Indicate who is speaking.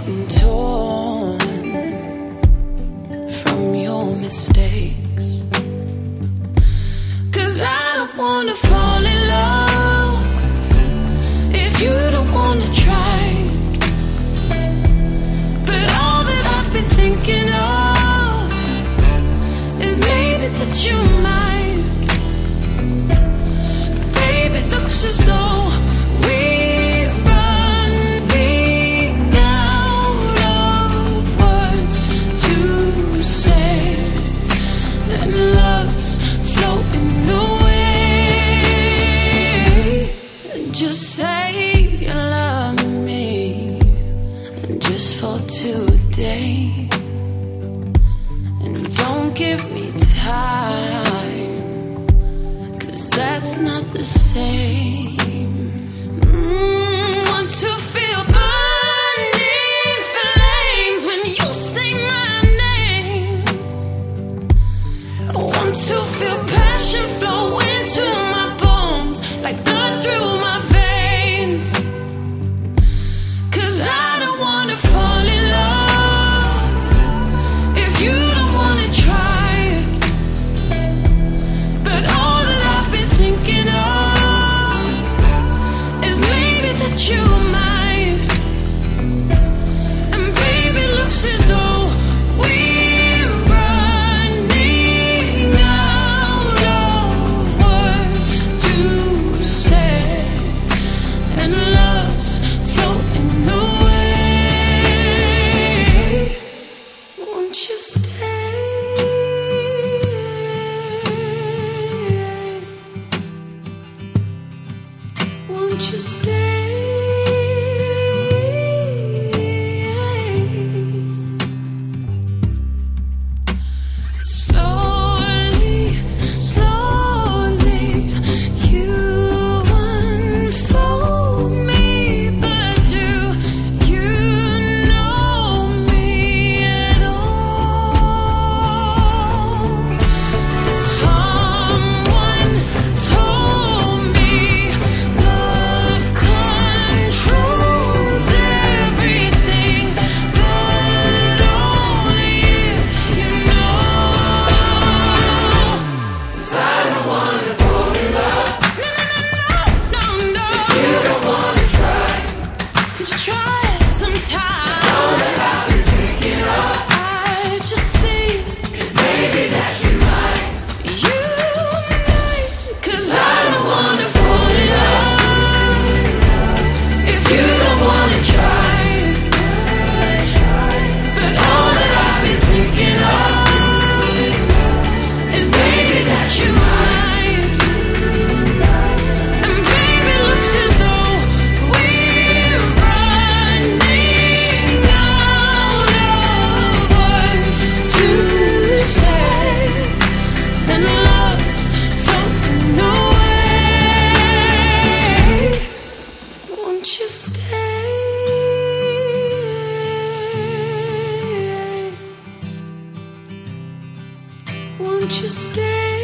Speaker 1: getting torn from your mistakes. 'Cause I don't wanna fall in love if you don't wanna try. But all that I've been thinking of is maybe that you might. Babe, it looks as though we're running out of words to say, and love's floating away. Just say you love me, just for today, and don't give me time, 'cause that's not the same. Want to feel burning flames when you say my name. I want to feel passion flow into my bones, like blood through my veins. 'Cause I don't wanna fall in love if you don't wanna try. But all that I've been thinking of is maybe that you might. And baby, it looks as though we're running out of words to say, and love's floating away. Won't you stay? Won't you stay? Slowly, slowly, you unfold me, but do you know me at all? Someone told me love controls everything, but only if you know. 'Cause I don't wanna fall in love. No, no, if you don't wanna try. 'Cause try it sometime. All that I've been thinking of, I just think, 'cause maybe that you might. You might. 'Cause I don't wanna fall in love if you don't wanna try. But all that I've been thinking of is maybe that you might. And baby, it looks as though we're running out of words to say, and love's floating away. Won't you stay? Won't you stay?